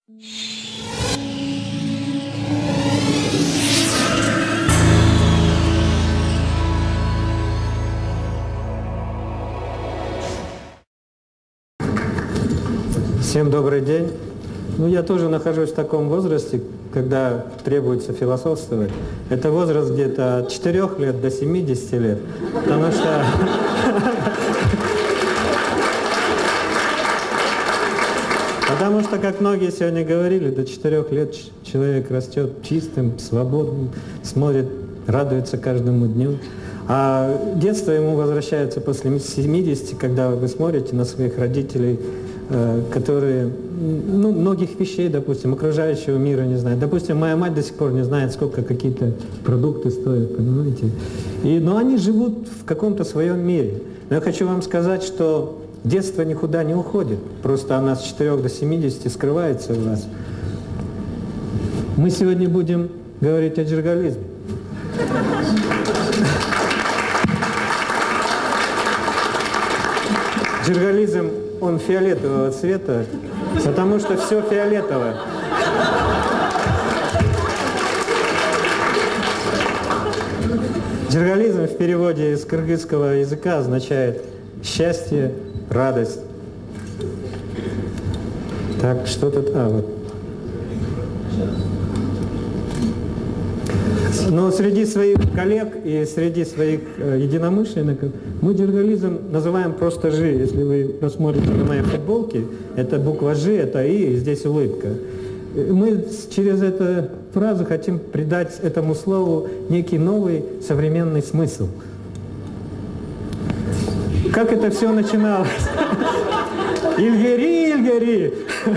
Всем добрый день. Ну, я тоже нахожусь в таком возрасте, когда требуется философствовать. Это возраст где-то от 4 лет до 70 лет. Потому что, как многие сегодня говорили, до 4 лет человек растет чистым, свободным, смотрит, радуется каждому дню. А детство ему возвращается после 70, когда вы смотрите на своих родителей, которые, ну, многих вещей, допустим, окружающего мира не знают. Допустим, моя мать до сих пор не знает, сколько какие-то продукты стоят, понимаете? Но они живут в каком-то своем мире. Но я хочу вам сказать, что детство никуда не уходит. Просто она с 4 до 70 скрывается у вас. Мы сегодня будем говорить о джергализме. Джергализм, он фиолетового цвета, потому что все фиолетовое. Джергализм в переводе с кыргызского языка означает счастье, радость. Так, что тут? Вот. Но среди своих коллег и среди своих единомышленников мы джергализм называем просто «жи». Если вы посмотрите на моей футболке, это буква «жи», это «и», и здесь улыбка. Мы через эту фразу хотим придать этому слову некий новый современный смысл. Как это все начиналось? Ильгери, Ильгери!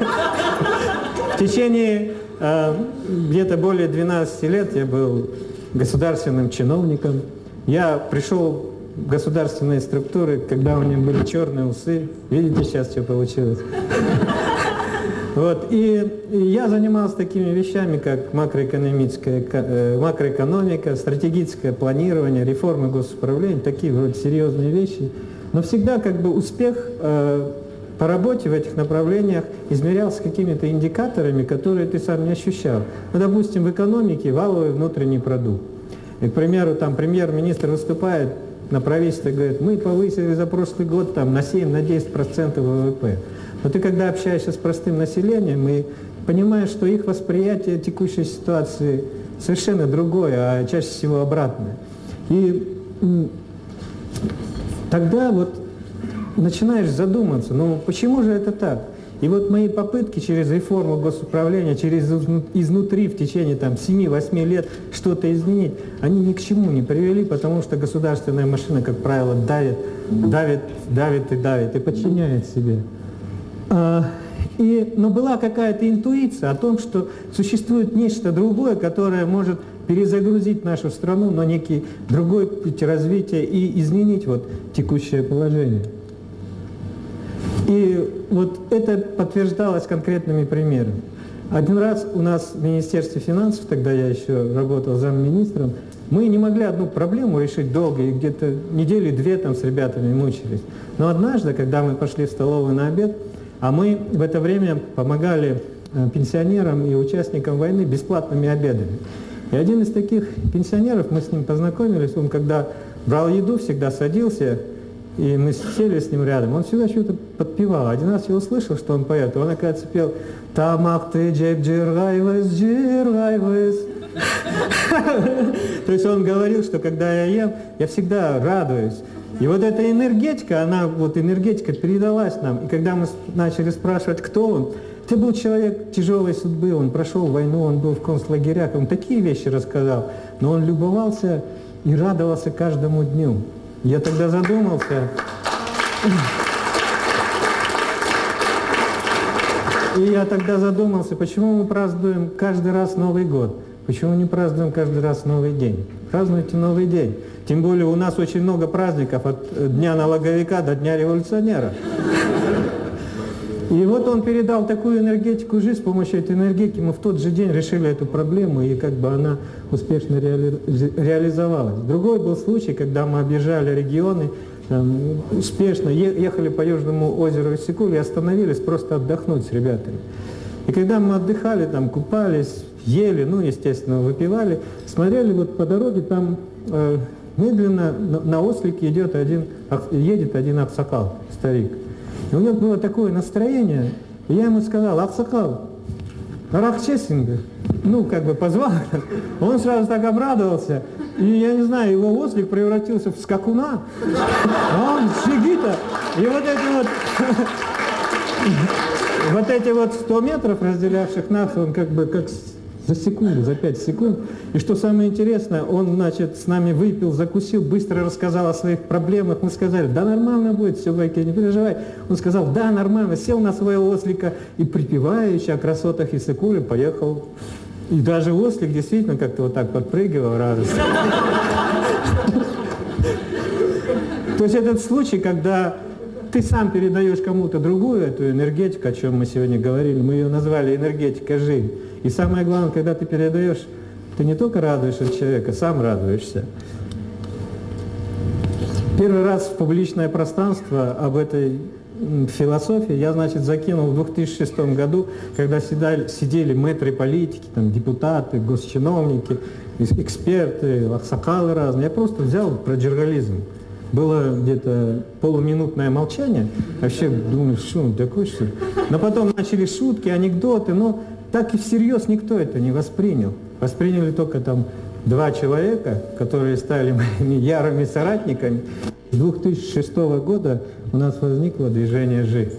В течение где-то более 12 лет я был государственным чиновником. Я пришел в государственные структуры, когда у меня были черные усы. Видите, сейчас что получилось? Вот. И я занимался такими вещами, как макроэкономика, стратегическое планирование, реформы госуправления, такие вроде серьезные вещи. Но всегда как бы успех по работе в этих направлениях измерялся какими-то индикаторами, которые ты сам не ощущал. Ну, допустим, в экономике валовый внутренний продукт. И, к примеру, там премьер-министр выступает на правительстве и говорит, мы повысили за прошлый год там, на 7-10% ВВП. Но ты, когда общаешься с простым населением, и понимаешь, что их восприятие текущей ситуации совершенно другое, а чаще всего обратное. И тогда вот начинаешь задуматься, ну почему же это так? И вот мои попытки через реформу госуправления, через изнутри в течение там 7-8 лет что-то изменить, они ни к чему не привели, потому что государственная машина, как правило, давит и подчиняет себе. Но была какая-то интуиция о том, что существует нечто другое, которое может перезагрузить нашу страну на некий другой путь развития и изменить вот текущее положение. И вот это подтверждалось конкретными примерами. Один раз у нас в Министерстве финансов, тогда я еще работал замминистром, мы не могли одну проблему решить долго, и где-то недели-две там с ребятами мучились. Но однажды, когда мы пошли в столовую на обед, а мы в это время помогали пенсионерам и участникам войны бесплатными обедами. И один из таких пенсионеров, мы с ним познакомились, он когда брал еду, всегда садился, и мы сели с ним рядом, он всегда что-то подпевал. Один раз я услышал, что он поет, и он, оказывается, пел «Тамах ты джеб джиргайвес, джиргайвес». То есть он говорил, что когда я ем, я всегда радуюсь. И вот эта энергетика, энергетика передалась нам. И когда мы начали спрашивать, кто он, это был человек тяжелой судьбы, он прошел войну, он был в концлагерях, он такие вещи рассказал, но он любовался и радовался каждому дню. Я тогда задумался, почему мы празднуем каждый раз Новый год, почему не празднуем каждый раз Новый день. Празднуйте Новый день. Тем более у нас очень много праздников от Дня налоговика до Дня революционера. И вот он передал такую энергетику жизни, с помощью этой энергетики мы в тот же день решили эту проблему, и как бы она успешно реализовалась. Другой был случай, когда мы объезжали регионы, успешно ехали по Южному озеру Иссык-Куль и остановились просто отдохнуть с ребятами. И когда мы отдыхали, там купались, ели, ну, естественно, выпивали, смотрели вот по дороге, там медленно на ослике едет один аксакал, старик. И у него было такое настроение, и я ему сказал: аксакал, рахчесинга, ну, как бы позвал. Он сразу так обрадовался, и, я не знаю, его ослик превратился в скакуна, а он джигита, и вот эти вот 100 метров, разделявших нас, он как бы как за секунду, за 5 секунд. И что самое интересное, он, значит, с нами выпил, закусил, быстро рассказал о своих проблемах. Мы сказали: да нормально будет, все, Вайки, не переживай. Он сказал: да, нормально, сел на своего ослика и, припеваючи о красотах Иссык-Кулю, поехал. И даже ослик действительно как-то вот так подпрыгивал, радостно. То есть этот случай, когда ты сам передаешь кому-то другую эту энергетику, о чем мы сегодня говорили, мы ее назвали энергетика жизни. И самое главное, когда ты передаешь, ты не только радуешь от человека, сам радуешься. Первый раз в публичное пространство об этой философии я, значит, закинул в 2006 году, когда сидели мэтры политики, там, депутаты, госчиновники, эксперты, аксакалы разные. Я просто взял про джергализм. Было где-то полуминутное молчание. Вообще думаю, что он такой, что ли? Но потом начали шутки, анекдоты, но так и всерьез никто это не воспринял. Восприняли только там 2 человека, которые стали моими ярыми соратниками. С 2006 года у нас возникло движение «Жи».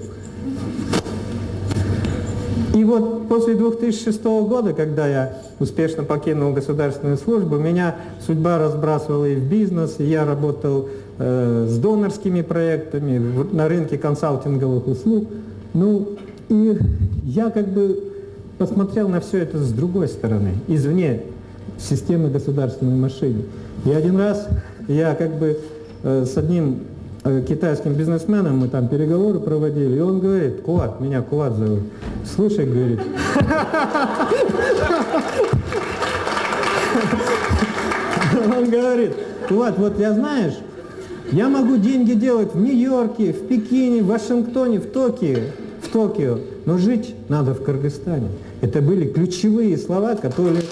И вот после 2006 года, когда я успешно покинул государственную службу, меня судьба разбрасывала и в бизнес, и я работал с донорскими проектами на рынке консалтинговых услуг. Ну, и я как бы посмотрел на все это с другой стороны, извне системы государственной машины. И один раз я как бы с одним китайским бизнесменом, мы там переговоры проводили, и он говорит: Кулат, меня Кулат зовут, слушай, говорит, он говорит: Кулат, вот я, знаешь, я могу деньги делать в Нью-Йорке, в Пекине, в Вашингтоне, в Токио, но жить надо в Кыргызстане. Это были ключевые слова, которые...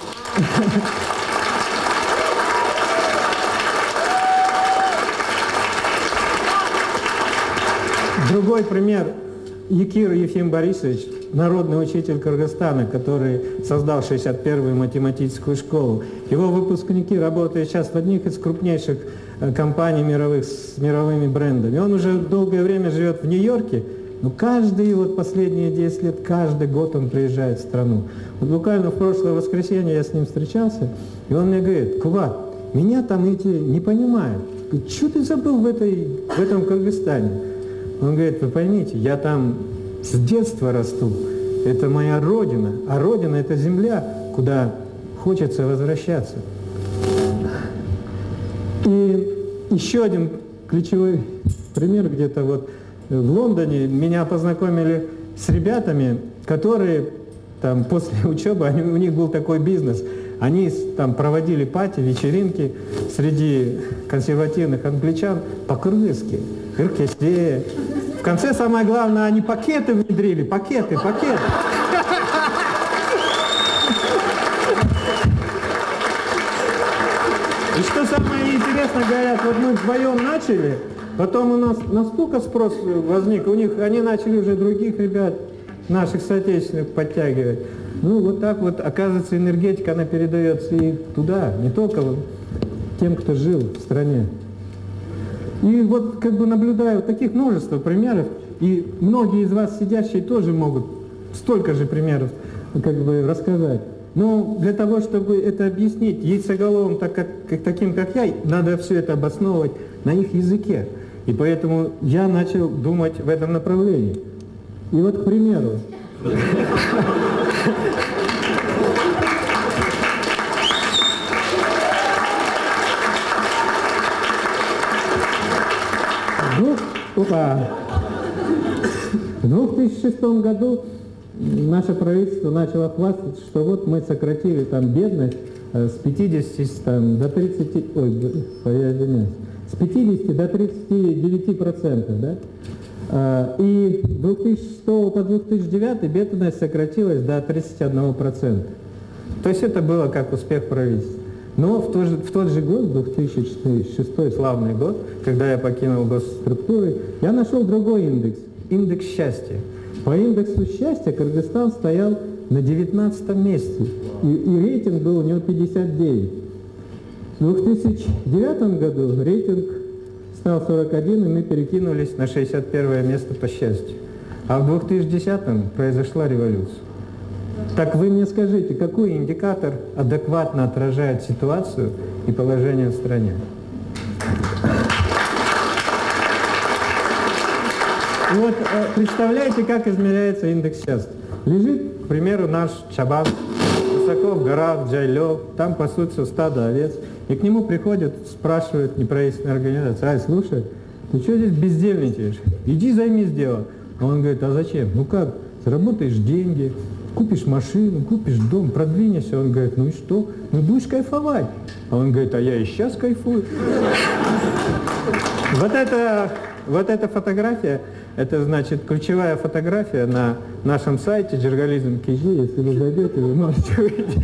Другой пример. Якир Ефим Борисович, народный учитель Кыргызстана, который создал 61-ю математическую школу. Его выпускники работают сейчас в одних из крупнейших компаний мировых с мировыми брендами. Он уже долгое время живет в Нью-Йорке, но каждые вот последние 10 лет, каждый год он приезжает в страну. Вот буквально в прошлое воскресенье я с ним встречался, и он мне говорит: Кулат, меня там эти не понимают. Что ты забыл в этом Кыргызстане? Он говорит: вы поймите, я там с детства расту, это моя родина, а родина — это земля, куда хочется возвращаться. И еще один ключевой пример, где-то вот в Лондоне меня познакомили с ребятами, которые там после учебы, у них был такой бизнес, они там проводили пати, вечеринки среди консервативных англичан по-кыргызски, кыргызке. В конце самое главное, они пакеты внедрили, пакеты. И что самое интересное, говорят, вот мы вдвоем начали, потом у нас настолько спрос возник, у них, они начали уже других ребят, наших соотечественных, подтягивать. Ну, вот так вот, оказывается, энергетика, она передается и туда, не только тем, кто жил в стране. И вот как бы наблюдаю таких множество примеров, и многие из вас сидящие тоже могут столько же примеров как бы рассказать. Но для того, чтобы это объяснить яйцеголовым, таким как я, надо все это обосновывать на их языке. И поэтому я начал думать в этом направлении. И вот, к примеру, в 2006 году наше правительство начало хвастаться, что вот мы сократили там бедность с 50 до 30, с 50 до 39%, да? И с 2006 по 2009 бедность сократилась до 31%. То есть это было как успех правительства. Но в тот же год, 2006 славный год, когда я покинул госструктуры, я нашел другой индекс, индекс счастья. По индексу счастья Кыргызстан стоял на 19 месте, и рейтинг был у него 59. В 2009 году рейтинг стал 41, и мы перекинулись на 61 место по счастью. А в 2010 произошла революция. Так вы мне скажите, какой индикатор адекватно отражает ситуацию и положение в стране? И вот представляете, как измеряется индекс счастья. Лежит, к примеру, наш Чабан высоко в горах, Джайлев, там пасутся стадо овец, и к нему приходят, спрашивают неправительственные организации: «Ай, слушай, ты что здесь бездельничаешь? Иди займись делом». А он говорит: а зачем? Ну как, заработаешь деньги, купишь машину, купишь дом, продвинешься. Он говорит: ну и что? Ну будешь кайфовать. А он говорит: а я и сейчас кайфую. Вот эта фотография, это значит ключевая фотография на нашем сайте Джиргализм.kz. Если вы зайдете, вы можете увидеть.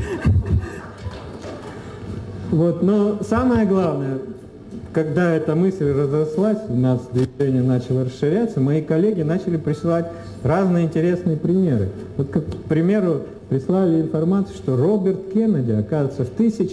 Вот, но самое главное, когда эта мысль разрослась, у нас движение начало расширяться, мои коллеги начали присылать разные интересные примеры. Вот, к примеру, прислали информацию, что Роберт Кеннеди, оказывается, в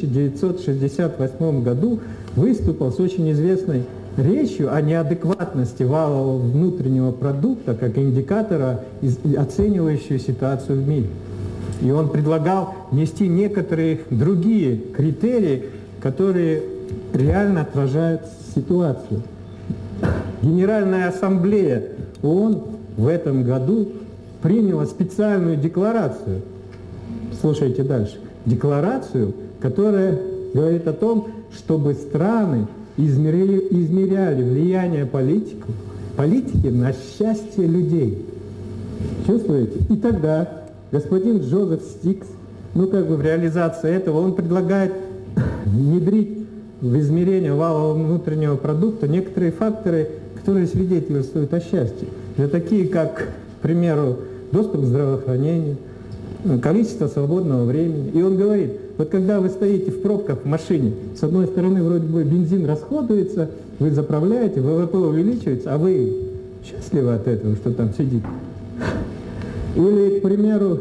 1968 году выступил с очень известной речью о неадекватности валового внутреннего продукта как индикатора, оценивающего ситуацию в мире. И он предлагал внести некоторые другие критерии, которые реально отражают ситуацию. Генеральная ассамблея ООН в этом году приняла специальную декларацию. Слушайте дальше. Декларацию, которая говорит о том, чтобы страны измеряли влияние политики на счастье людей. Чувствуете? И тогда господин Джозеф Стикс, в реализации этого, он предлагает внедрить в измерение валового внутреннего продукта некоторые факторы, которые свидетельствуют о счастье. Это такие, как, к примеру, доступ к здравоохранению, количество свободного времени. И он говорит: вот когда вы стоите в пробках в машине, с одной стороны вроде бы бензин расходуется, вы заправляете, ВВП увеличивается, а вы счастливы от этого, что там сидите. Или, к примеру,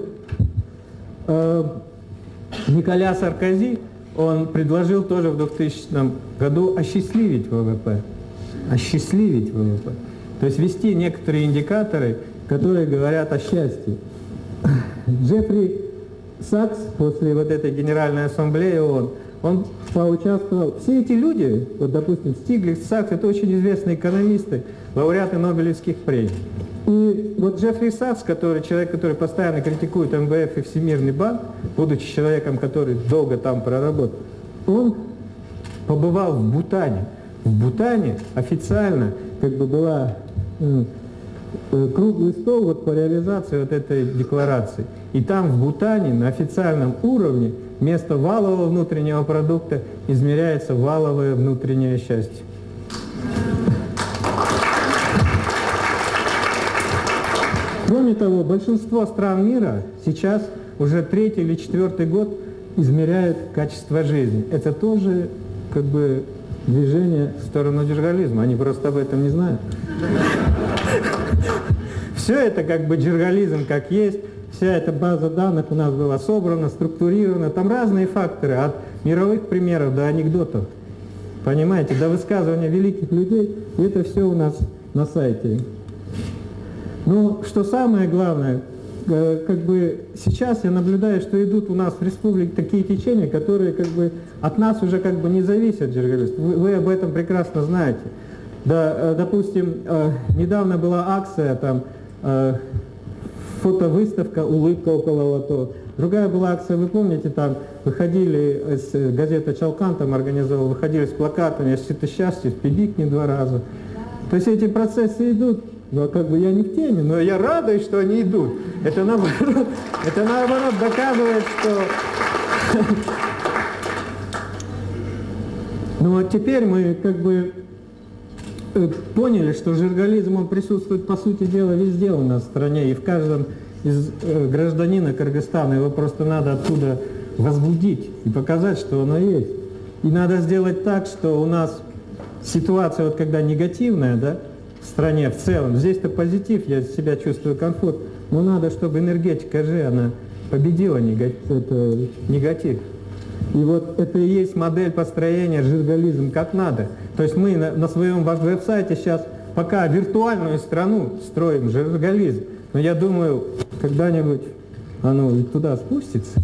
Николя Саркози, он предложил тоже в 2000 году осчастливить ВВП. Осчастливить ВВП. То есть ввести некоторые индикаторы, которые говорят о счастье. Джеффри Сакс после вот этой Генеральной Ассамблеи ООН, он поучаствовал. Все эти люди, вот, допустим, Стиглиц, Сакс, это очень известные экономисты, лауреаты Нобелевских премий. И вот Джеффри Сакс, человек, который постоянно критикует МВФ и Всемирный банк, будучи человеком, который долго там проработал, он побывал в Бутане. В Бутане официально была круглый стол вот по реализации вот этой декларации. И там в Бутане на официальном уровне вместо валового внутреннего продукта измеряется валовое внутреннее счастье. Кроме того, большинство стран мира сейчас уже 3-й или 4-й год измеряют качество жизни. Это тоже движение в сторону джиргализма. Они просто об этом не знают. Все это джиргализм как есть. Вся эта база данных у нас была собрана, структурирована. Там разные факторы, от мировых примеров до анекдотов. Понимаете, до высказывания великих людей. И это все у нас на сайте. Но что самое главное, сейчас я наблюдаю, что идут у нас в республике такие течения, которые от нас уже не зависят, джиргалисты. Вы об этом прекрасно знаете. Да, допустим, недавно была акция, фотовыставка «Улыбка около лото». Другая была акция, вы помните, там выходили, газета «Чалкан» там организовала, выходили с плакатами «Если ты счастлив, педикни 2 раза». То есть эти процессы идут. Но я не в теме, но я радуюсь, что они идут. Это наоборот доказывает, что... Ну вот теперь мы поняли, что жиргализм, он присутствует, по сути дела, везде у нас в стране, и в каждом из гражданина Кыргызстана. Его просто надо оттуда возбудить и показать, что оно есть. И надо сделать так, что у нас ситуация, вот когда негативная, да, в стране в целом, здесь-то позитив, я себя чувствую комфорт, но надо, чтобы энергетика же, она победила негатив. И вот это и есть модель построения жиргализм как надо. То есть мы на своем веб-сайте сейчас пока виртуальную страну строим, жиргализм. Но я думаю, когда-нибудь оно туда спустится.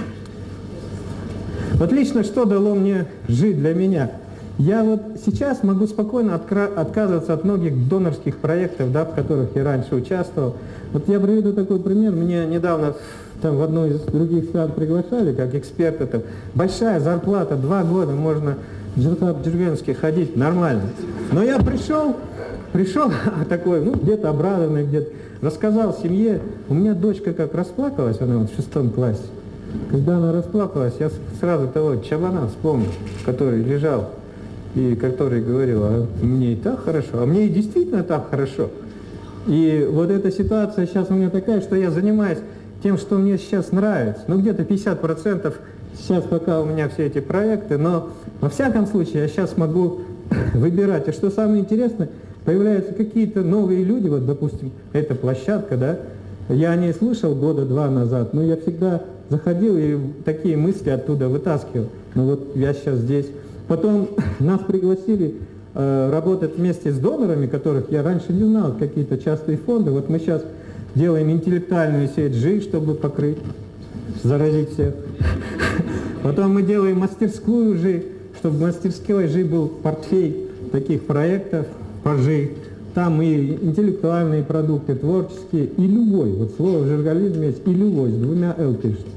Вот лично что дало мне жить для меня? Я вот сейчас могу спокойно отказываться от многих донорских проектов, да, в которых я раньше участвовал. Вот я приведу такой пример. Меня недавно там в одну из других стран приглашали как эксперта. Там большая зарплата, 2 года можно в Джиргенске ходить нормально. Но я пришел такой, ну, где-то обрадованный, где-то рассказал семье. У меня дочка как расплакалась, она вот в 6 классе. Когда она расплакалась, я сразу того Чабана вспомнил, который лежал и который говорил: а мне и так хорошо, а мне и действительно так хорошо. И вот эта ситуация сейчас у меня такая, что я занимаюсь тем, что мне сейчас нравится. Ну, где-то 50% сейчас пока у меня все эти проекты, но во всяком случае я сейчас могу выбирать. И что самое интересное, появляются какие-то новые люди, вот, допустим, эта площадка, да, я о ней слышал 2 года назад, но я всегда заходил и такие мысли оттуда вытаскивал. Ну вот я сейчас здесь. Потом нас пригласили работать вместе с донорами, которых я раньше не знал, какие-то частные фонды. Вот мы сейчас делаем интеллектуальную сеть ЖИ, чтобы покрыть, заразить всех. Потом мы делаем мастерскую ЖИ, чтобы в мастерской ЖИ был портфель таких проектов по ЖИ. Там и интеллектуальные продукты, творческие, и любой. Вот слово в жиргализме есть и любой, с 2 «л» пишется.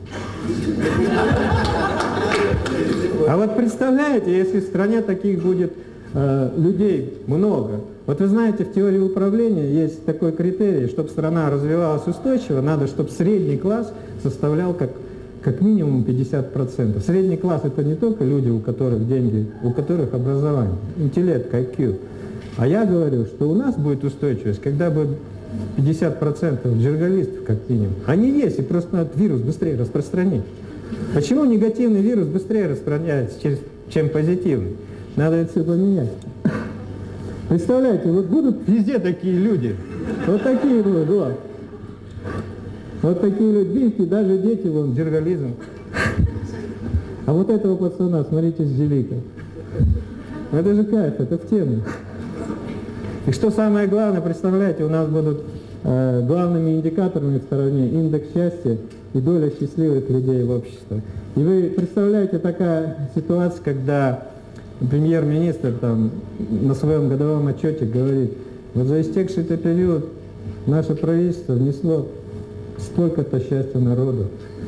А вот представляете, если в стране таких будет людей много. Вот вы знаете, в теории управления есть такой критерий, чтобы страна развивалась устойчиво, надо, чтобы средний класс составлял как минимум 50%. Средний класс — это не только люди, у которых деньги, у которых образование, интеллект, IQ. А я говорю, что у нас будет устойчивость, когда будет 50% джиргалистов, как минимум. Они есть, и просто надо вирус быстрее распространить. Почему негативный вирус быстрее распространяется, чем позитивный? Надо это все поменять. Представляете, вот будут везде такие люди. Вот такие будут, вот. Вот такие люди, видите, даже дети, вон, джиргализм. А вот этого пацана, смотрите, с Джеликой. Это же кайф, это в тему. И что самое главное, представляете, у нас будут главными индикаторами в стране индекс счастья и доля счастливых людей в обществе. И вы представляете, такая ситуация, когда премьер-министр там на своем годовом отчете говорит: вот за истекший-то период наше правительство внесло столько-то счастья народу.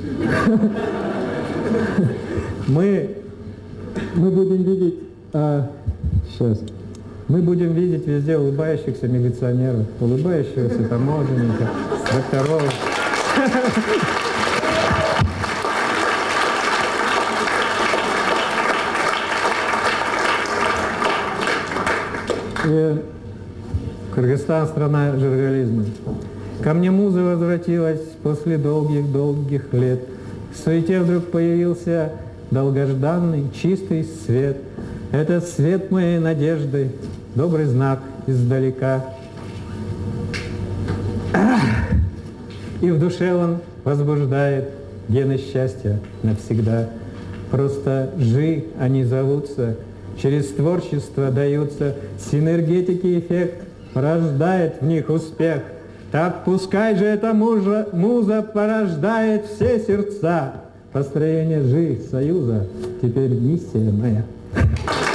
Мы будем видеть... Сейчас. Мы будем видеть везде улыбающихся милиционеров, улыбающихся таможенников, докторов. И Кыргызстан — страна жиргализма. Ко мне муза возвратилась после долгих-долгих лет. В суете вдруг появился долгожданный чистый свет. Это свет моей надежды, добрый знак издалека. И в душе он возбуждает гены счастья навсегда. Просто жи они зовутся, через творчество даются, синергетики эффект порождает в них успех. Так пускай же эта муза порождает все сердца. Построение жи союза теперь миссия моя.